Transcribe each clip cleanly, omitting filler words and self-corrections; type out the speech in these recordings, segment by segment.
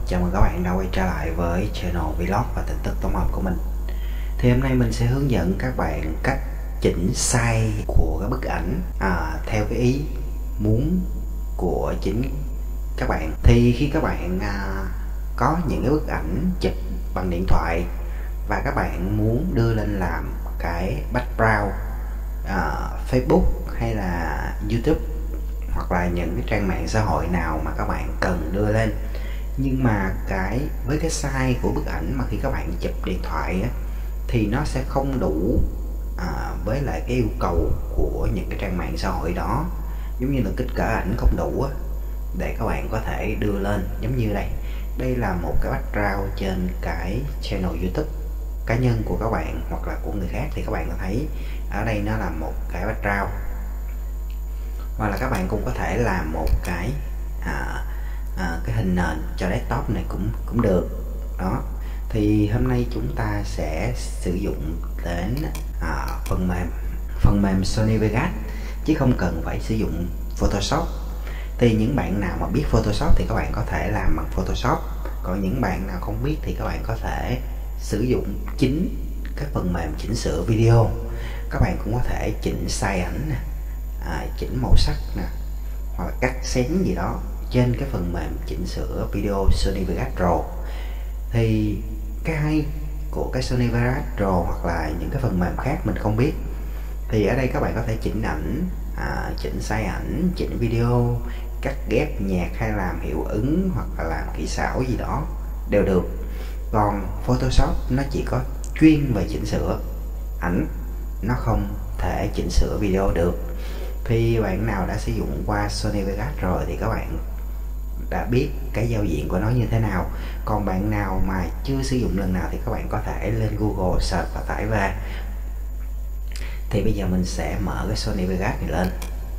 Chào mừng các bạn đã quay trở lại với channel vlog và tin tức tổng hợp của mình. Thì hôm nay mình sẽ hướng dẫn các bạn cách chỉnh size của cái bức ảnh theo cái ý muốn của chính các bạn. Thì khi các bạn có những cái bức ảnh chụp bằng điện thoại và các bạn muốn đưa lên làm cái background Facebook hay là YouTube hoặc là những cái trang mạng xã hội nào mà các bạn cần đưa lên, nhưng mà với cái size của bức ảnh mà khi các bạn chụp điện thoại á, thì nó sẽ không đủ với lại cái yêu cầu của những cái trang mạng xã hội đó, giống như là kích cỡ ảnh không đủ á, để các bạn có thể đưa lên. Giống như đây là một cái background trên cái channel YouTube cá nhân của các bạn hoặc là của người khác, thì các bạn có thấy ở đây nó là một cái background, hoặc là các bạn cũng có thể làm một cái hình nền cho desktop này cũng được đó. Thì hôm nay chúng ta sẽ sử dụng đến phần mềm Sony Vegas, chứ không cần phải sử dụng Photoshop. Thì những bạn nào mà biết Photoshop thì các bạn có thể làm bằng Photoshop, còn những bạn nào không biết thì các bạn có thể sử dụng chính cái phần mềm chỉnh sửa video. Các bạn cũng có thể chỉnh size ảnh nè, chỉnh màu sắc nè, hoặc là cắt xén gì đó trên cái phần mềm chỉnh sửa video Sony Vegas Pro. Thì cái hay của cái Sony Vegas Pro hoặc là những cái phần mềm khác mình không biết, thì ở đây các bạn có thể chỉnh ảnh, chỉnh size ảnh, chỉnh video, cắt ghép nhạc hay làm hiệu ứng hoặc là làm kỹ xảo gì đó đều được. Còn Photoshop nó chỉ có chuyên về chỉnh sửa ảnh, nó không thể chỉnh sửa video được. Thì bạn nào đã sử dụng qua Sony Vegas rồi thì các bạn đã biết cái giao diện của nó như thế nào. Còn bạn nào mà chưa sử dụng lần nào thì các bạn có thể lên Google search và tải về. Thì bây giờ mình sẽ mở cái Sony Vegas này lên.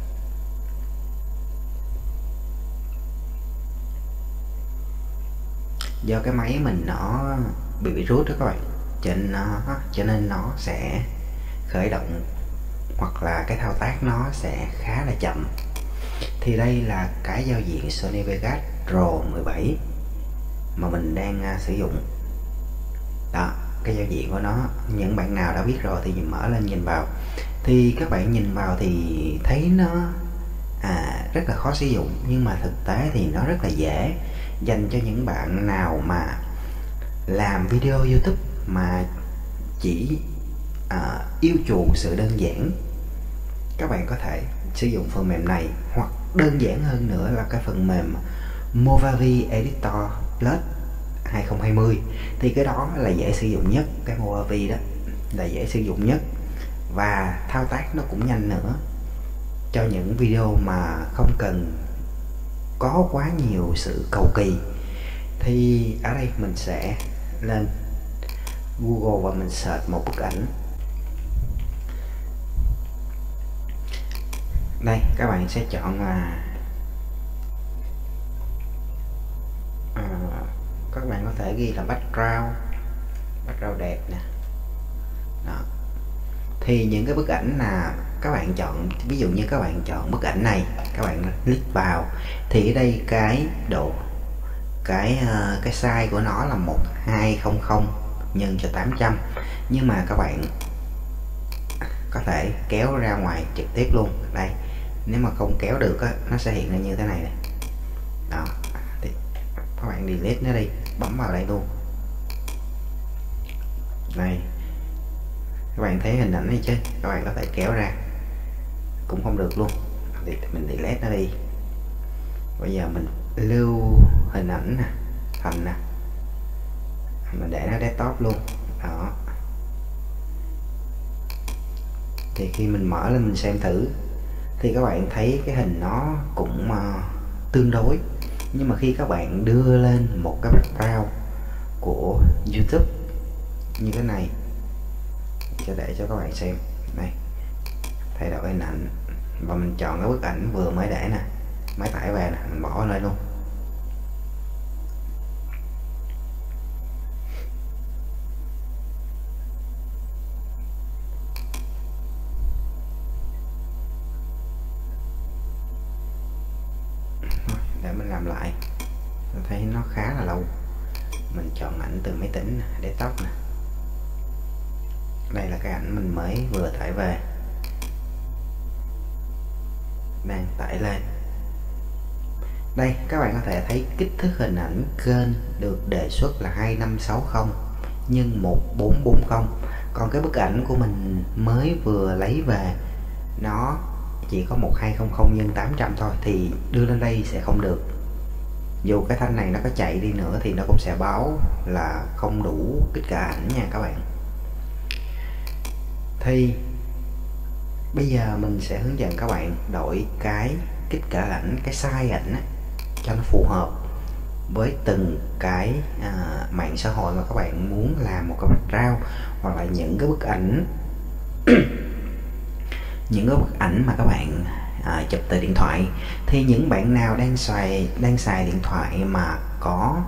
Do cái máy mình nó bị rút đó các bạn, cho nên nó sẽ khởi động hoặc là cái thao tác nó sẽ khá là chậm. Thì đây là cái giao diện Sony Vegas Pro 17 mà mình đang sử dụng đó. Cái giao diện của nó, những bạn nào đã biết rồi thì mở lên nhìn vào, thì các bạn nhìn vào thì thấy nó rất là khó sử dụng, nhưng mà thực tế thì nó rất là dễ, dành cho những bạn nào mà làm video YouTube mà chỉ yêu chuộng sự đơn giản. Các bạn có thể sử dụng phần mềm này, hoặc đơn giản hơn nữa là cái phần mềm Movavi Editor Plus 2020. Thì cái đó là dễ sử dụng nhất, cái Movavi đó là dễ sử dụng nhất và thao tác nó cũng nhanh nữa, cho những video mà không cần có quá nhiều sự cầu kỳ. Thì ở đây mình sẽ lên Google và mình search một bức ảnh. Đây, các bạn sẽ chọn các bạn có thể ghi là background đẹp nè đó. Thì những cái bức ảnh là các bạn chọn, ví dụ như các bạn chọn bức ảnh này, các bạn click vào thì ở đây cái size của nó là 1200 nhân cho 800, nhưng mà các bạn có thể kéo ra ngoài trực tiếp luôn. Đây, nếu mà không kéo được á, nó sẽ hiện ra như thế này nè đó. Thì các bạn delete nó đi, bấm vào đây luôn. Đây, các bạn thấy hình ảnh này chứ, các bạn có thể kéo ra cũng không được luôn, thì mình delete nó đi. Bây giờ mình lưu hình ảnh nè, thành nè, mình để nó desktop luôn đó. Thì khi mình mở lên mình xem thử thì các bạn thấy cái hình nó cũng tương đối, nhưng mà khi các bạn đưa lên một cái background của YouTube như thế này, để cho các bạn xem này, thay đổi hình ảnh và mình chọn cái bức ảnh vừa mới để nè, máy tải về nè, mình bỏ lên luôn. Để mình làm lại, tôi thấy nó khá là lâu. Mình chọn ảnh từ máy tính desktop nè. Đây là cái ảnh mình mới vừa tải về, đang tải lên. Đây các bạn có thể thấy kích thước hình ảnh kênh được đề xuất là 2560 nhân 1440. Còn cái bức ảnh của mình mới vừa lấy về nó chỉ có 1200 nhân 800 thôi, thì đưa lên đây sẽ không được. Dù cái thanh này nó có chạy đi nữa thì nó cũng sẽ báo là không đủ kích cỡ ảnh nha các bạn. Thì bây giờ mình sẽ hướng dẫn các bạn đổi cái kích cỡ ảnh, cái size ảnh á, cho nó phù hợp với từng cái mạng xã hội mà các bạn muốn làm một cái background, hoặc là những cái bức ảnh những cái bức ảnh mà các bạn chụp từ điện thoại. Thì những bạn nào đang xài điện thoại mà có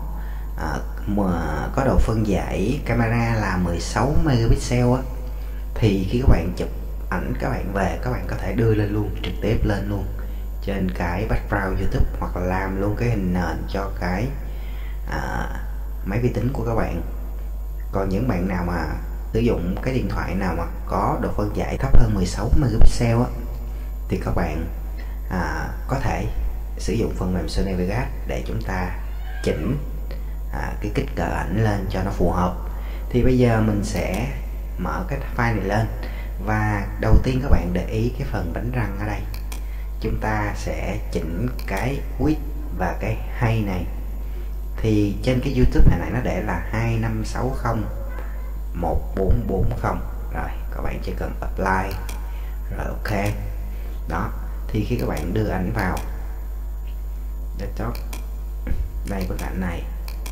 độ phân giải camera là 16 megapixel á, thì khi các bạn chụp ảnh các bạn về, các bạn có thể đưa lên luôn, trực tiếp lên luôn trên cái background YouTube, hoặc là làm luôn cái hình nền cho cái máy vi tính của các bạn. Còn những bạn nào mà sử dụng cái điện thoại nào mà có độ phân giải thấp hơn 16 megapixel á, thì các bạn có thể sử dụng phần mềm Sony Vegas để chúng ta chỉnh cái kích cỡ ảnh lên cho nó phù hợp. Thì bây giờ mình sẽ mở cái file này lên, và đầu tiên các bạn để ý cái phần đánh răng ở đây. Chúng ta sẽ chỉnh cái width và cái height này. Thì trên cái YouTube hồi nãy nó để là 2560 1440. Rồi các bạn chỉ cần apply rồi ok. Đó, thì khi các bạn đưa ảnh vào desktop, đây bức ảnh này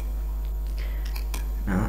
đó,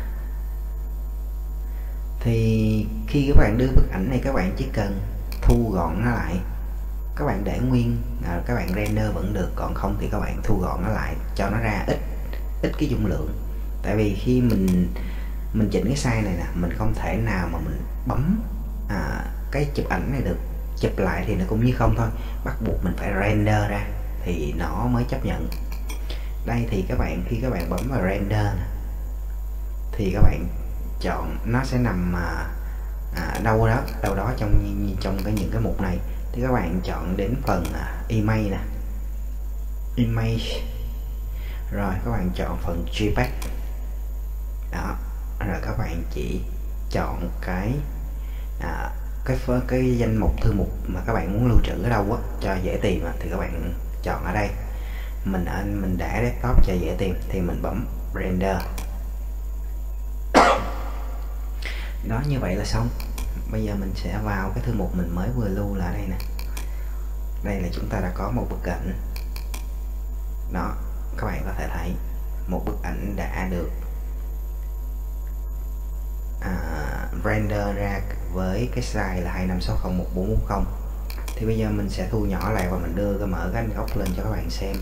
thì khi các bạn đưa bức ảnh này, các bạn chỉ cần thu gọn nó lại. Các bạn để nguyên, các bạn render vẫn được, còn không thì các bạn thu gọn nó lại cho nó ra ít cái dung lượng. Tại vì khi mình chỉnh cái size này nè, mình không thể nào mà mình bấm cái chụp ảnh này được. Chụp lại thì nó cũng như không thôi, bắt buộc mình phải render ra thì nó mới chấp nhận. Đây thì các bạn, khi các bạn bấm vào render nè, thì các bạn chọn, nó sẽ nằm đâu đó trong những cái mục này. Thì các bạn chọn đến phần image nè, image, rồi các bạn chọn phần JPEG đó, rồi các bạn chỉ chọn cái danh mục, thư mục mà các bạn muốn lưu trữ ở đâu á cho dễ tìm thì các bạn chọn ở đây. Mình để desktop cho dễ tìm thì mình bấm render. Đó, như vậy là xong. Bây giờ mình sẽ vào cái thư mục mình mới vừa lưu là đây nè. Đây là chúng ta đã có một bức ảnh đó, các bạn có thể thấy một bức ảnh đã được render ra với cái size là 2560 1440. Thì bây giờ mình sẽ thu nhỏ lại và mình đưa mở cái góc lên cho các bạn xem.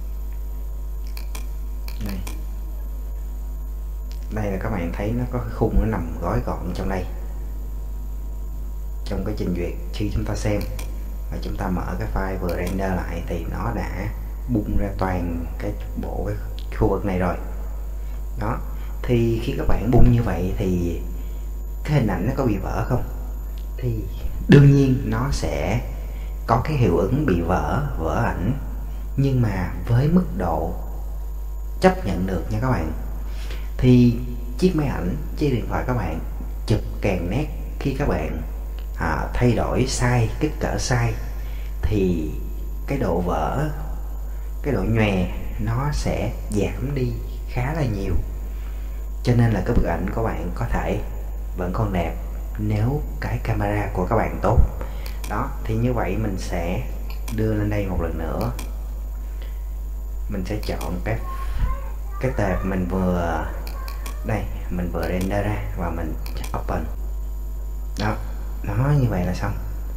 Đây là các bạn thấy nó có cái khung nó nằm gói gọn trong đây, trong cái trình duyệt. Khi chúng ta xem và chúng ta mở cái file vừa render lại thì nó đã bung ra toàn cái khu vực này rồi. Đó, thì khi các bạn bung như vậy thì cái hình ảnh nó có bị vỡ không? Thì đương nhiên nó sẽ có cái hiệu ứng bị vỡ ảnh, nhưng mà với mức độ chấp nhận được nha các bạn. Thì chiếc máy ảnh, chiếc điện thoại các bạn chụp càng nét, khi các bạn thay đổi size, kích cỡ size thì cái độ vỡ, cái độ nhòe nó sẽ giảm đi khá là nhiều. Cho nên là cái bức ảnh của bạn có thể vẫn còn đẹp nếu cái camera của các bạn tốt. Đó, thì như vậy mình sẽ đưa lên đây một lần nữa. Mình sẽ chọn cái tệp mình vừa render ra và mình open. Đó, nó như vậy là xong.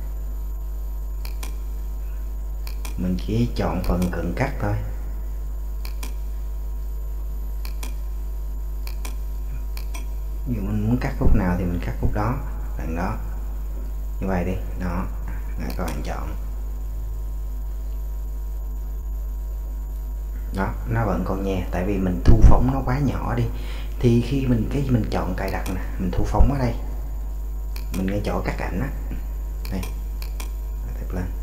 Mình chỉ chọn phần cần cắt thôi. Dù mình muốn cắt khúc nào thì mình cắt khúc đó, lần đó. Như vậy đi, đó, các bạn chọn. Đó, nó vẫn còn nhè, tại vì mình thu phóng nó quá nhỏ đi. Thì khi mình chọn cài đặt nè, mình thu phóng ở đây, mình ngay chỗ cắt ảnh á, đây, tiếp lên,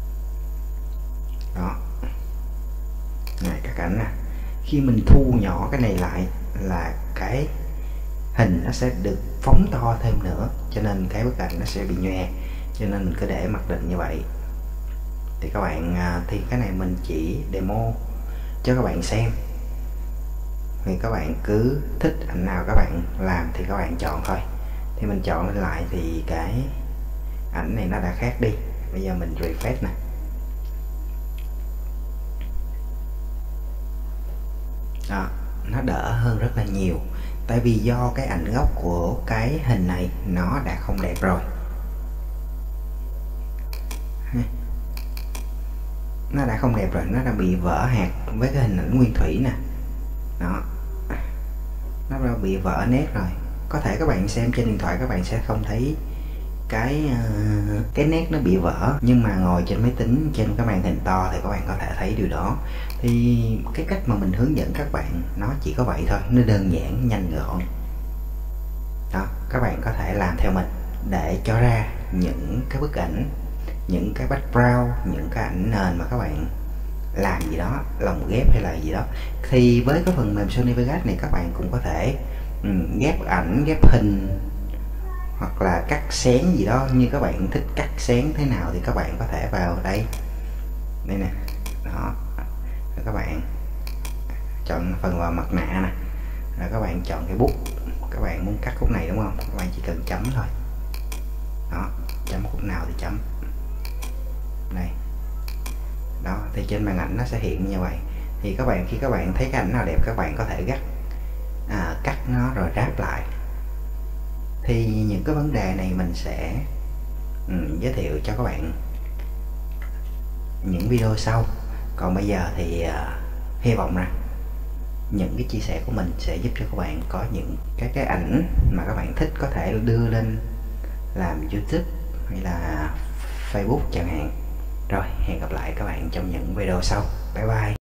đó, này cắt ảnh nè. Khi mình thu nhỏ cái này lại là cái hình nó sẽ được phóng to thêm nữa, cho nên cái bức ảnh nó sẽ bị nhòe, cho nên mình cứ để mặc định như vậy. Thì các bạn thì cái này mình chỉ demo cho các bạn xem, thì các bạn cứ thích ảnh nào các bạn làm thì các bạn chọn thôi. Thì mình chọn lên lại thì cái ảnh này nó đã khác đi. Bây giờ mình refresh nè, đó, nó đỡ hơn rất là nhiều. Tại vì do cái ảnh gốc của cái hình này nó đã không đẹp rồi, nó đã không đẹp rồi, nó đã bị vỡ hạt với cái hình ảnh nguyên thủy nè, đó, nó đã bị vỡ nét rồi. Có thể các bạn xem trên điện thoại các bạn sẽ không thấy cái nét nó bị vỡ, nhưng mà ngồi trên máy tính trên cái màn hình to thì các bạn có thể thấy điều đó. Thì cái cách mà mình hướng dẫn các bạn nó chỉ có vậy thôi, nó đơn giản, nhanh gọn. Đó, các bạn có thể làm theo mình để cho ra những cái bức ảnh, những cái background, những cái ảnh nền mà các bạn làm gì đó, lồng ghép hay là gì đó. Thì với cái phần mềm Sony Vegas này các bạn cũng có thể ghép ảnh, ghép hình, hoặc là cắt xén gì đó, như các bạn thích cắt xén thế nào thì các bạn có thể vào đây, đây nè, đó, rồi các bạn chọn phần vào mặt nạ nè, rồi các bạn chọn cái bút, các bạn muốn cắt khúc này đúng không, các bạn chỉ cần chấm thôi, đó, chấm khúc nào thì chấm đây, đó, thì trên màn ảnh nó sẽ hiện như vậy. Thì các bạn khi các bạn thấy cái ảnh nào đẹp các bạn có thể cắt nó rồi ráp lại. Thì những cái vấn đề này mình sẽ giới thiệu cho các bạn những video sau. Còn bây giờ thì hy vọng rằng những cái chia sẻ của mình sẽ giúp cho các bạn có những cái ảnh mà các bạn thích có thể đưa lên làm YouTube hay là Facebook chẳng hạn. Rồi, hẹn gặp lại các bạn trong những video sau. Bye bye.